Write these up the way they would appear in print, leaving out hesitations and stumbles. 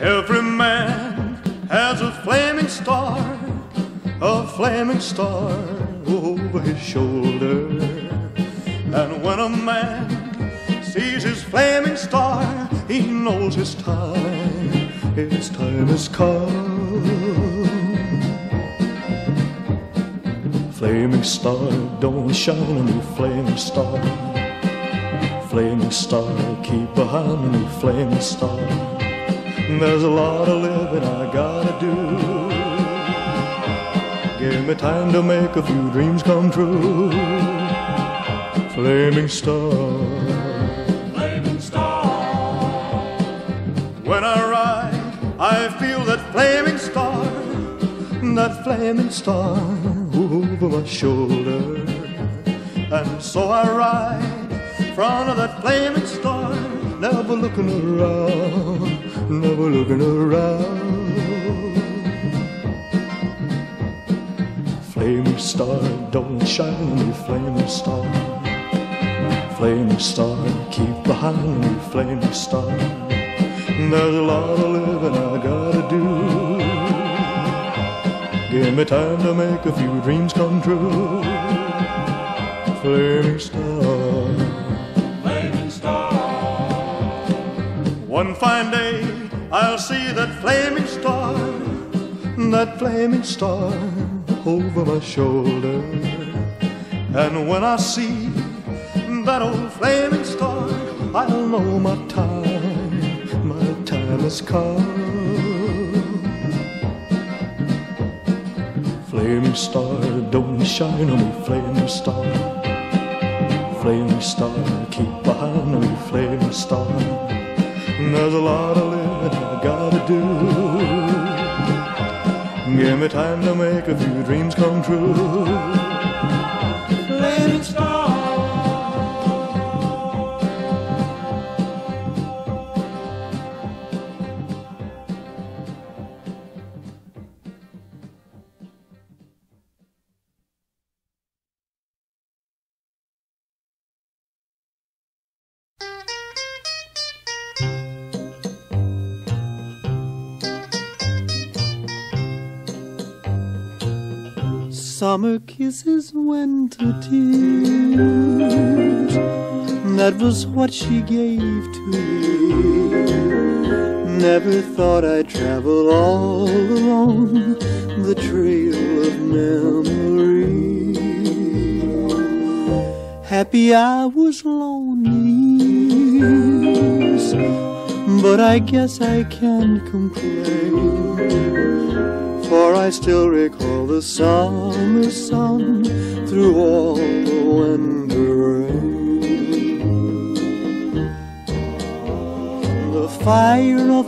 Every man has a flaming star over his shoulder. And when a man sees his flaming star, he knows his time has come. Flaming star, don't shine on me, flaming star. Flaming star, keep behind me, flaming star. There's a lot of living I gotta do. Give me time to make a few dreams come true. Flaming star, flaming star. when I ride, I feel that flaming star over my shoulder. And so I ride in front of that flaming star, never looking around, never looking around. Flaming star, don't shine on me, flaming star. Flaming star, keep behind me, flaming star. There's a lot of living I gotta do. Give me time to make a few dreams come true. Flaming star, Flaming star. one fine day I'll see that flaming star over my shoulder. And when I see that old flaming star, I'll know my time has come. Flaming star, don't shine on me, flaming star. Flaming star, keep behind me, flaming star. There's a lot of living I gotta do. Give me time to make a few dreams come true. Flaming star. Summer kisses, winter tears, that was what she gave to me. Never thought I'd travel all along the trail of memory. Happy I was lonely, but I guess I can't complain, for I still recall the summer sun through all the winter rain. The fire of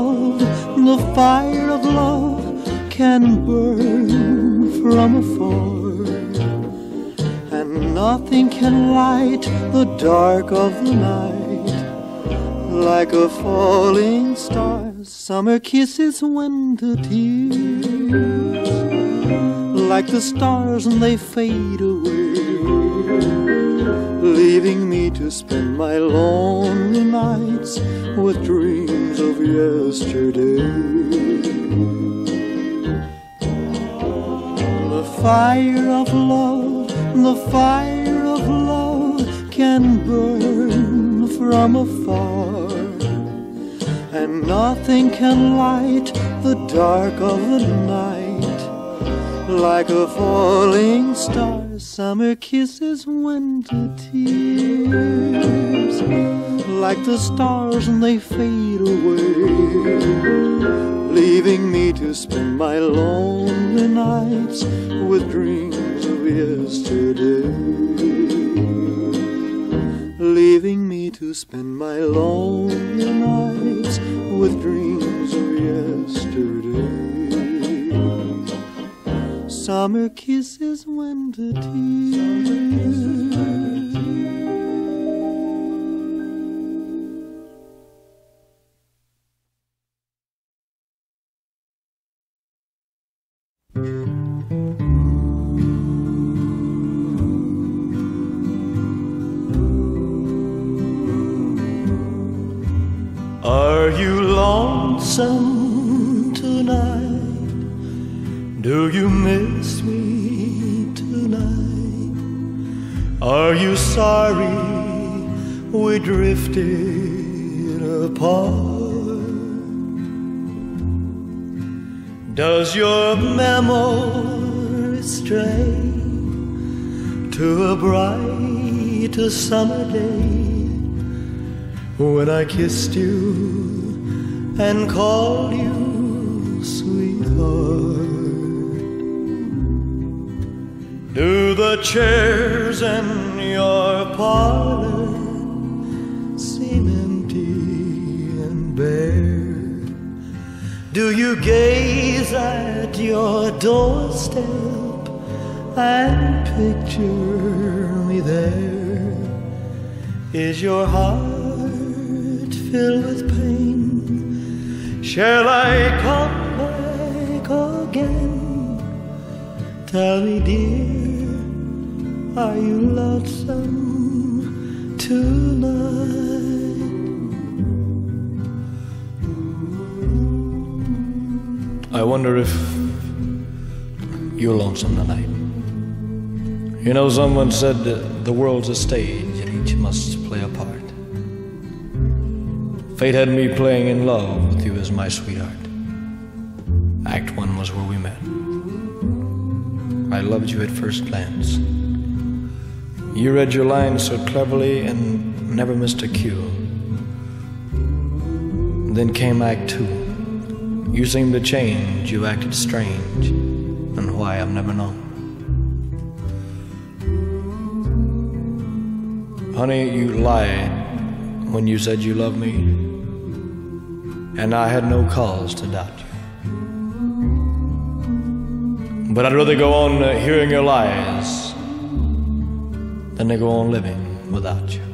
love can burn from afar, and nothing can light the dark of the night like a falling star. Summer kisses, winter tears, like the stars and they fade away, leaving me to spend my lonely nights with dreams of yesterday. The fire of love can burn from afar, and nothing can light the dark of the night like a falling star. Summer kisses, winter tears, like the stars and they fade away, leaving me to spend my lonely nights with dreams of yesterday. Leaving me to spend my lonely nights with dreams of yesterday. Summer kisses, winter tears. Are Are you lonesome tonight? Do you miss me tonight? Are you sorry we drifted apart? Does your memory stray to a bright summer day when I kissed you and called you sweetheart? Do the chairs in your parlor seem empty and bare? Do you gaze at your doorstep and picture me there? Is your heart filled with pain? Shall I come back again? Tell me, dear, are you lonesome tonight? I wonder if you're lonesome tonight. You know, someone said the world's a stage and each must play a part. Fate had me playing in love with you as my sweetheart. Act 1 was where we met. I loved you at first glance. You read your lines so cleverly and never missed a cue. Then came Act 2. You seemed to change, you acted strange, and why I've never known. Honey, you lied when you said you loved me, and I had no cause to doubt you. But I'd rather go on hearing your lies than to go on living without you.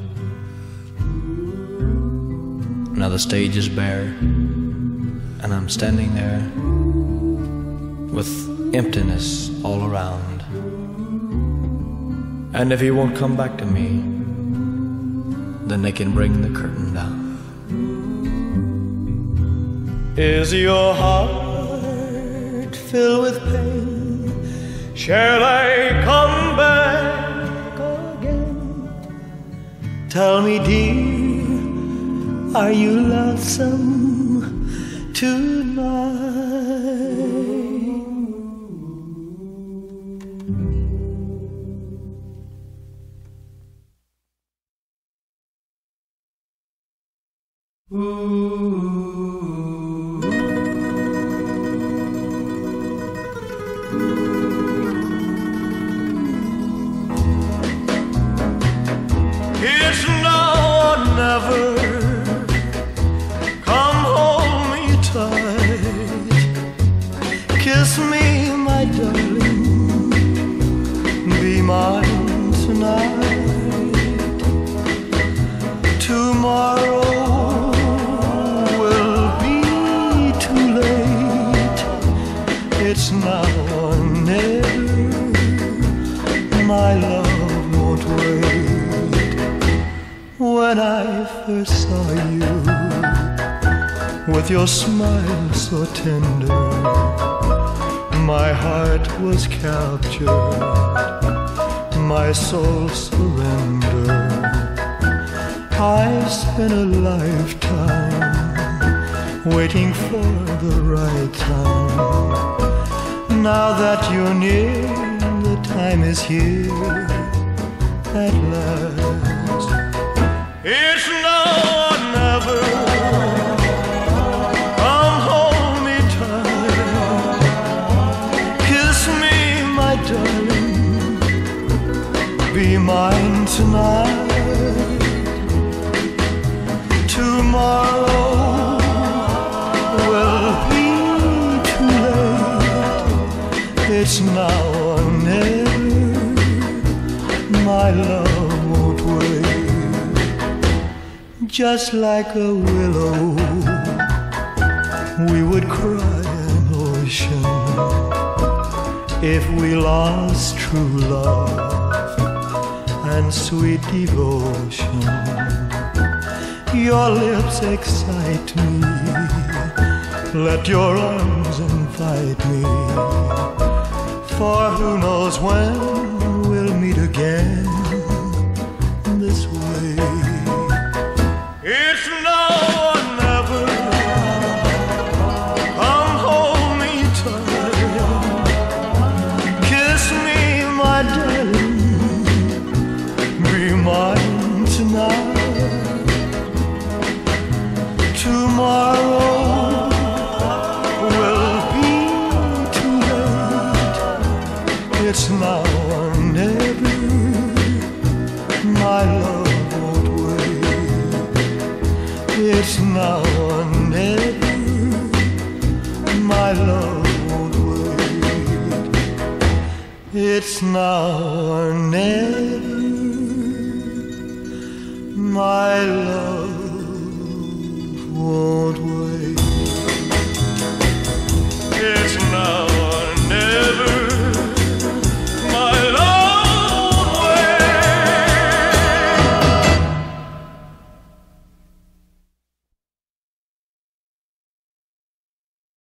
Now the stage is bare, and I'm standing there with emptiness all around. And if he won't come back to me, then they can bring the curtain down. Is your heart filled with pain? Shall I come back again? Tell me, dear, are you lonesome tonight? It's now or never. Come hold me tight. Kiss me, my darling. Be mine tonight. Tomorrow will be too late. It's now or never. My love won't wait. When I first saw you, with your smile so tender, my heart was captured, my soul surrendered. I spent a lifetime waiting for the right time. Now that you're near, the time is here at last. It's now or never. Come hold me tight. Kiss me, my darling. Be mine tonight. Tomorrow will be too late. It's now or never. My love won't wait. Just like a willow, we would cry an ocean if we lost true love and sweet devotion. Your lips excite me. Let your arms invite me. For who knows when we'll meet again this way. It's now or never. Come hold me tight. Kiss me, my darling. Be mine tonight. Tomorrow will be too late. It's now or never. My love won't wait. It's now or never. My love won't wait. It's now or never. My love won't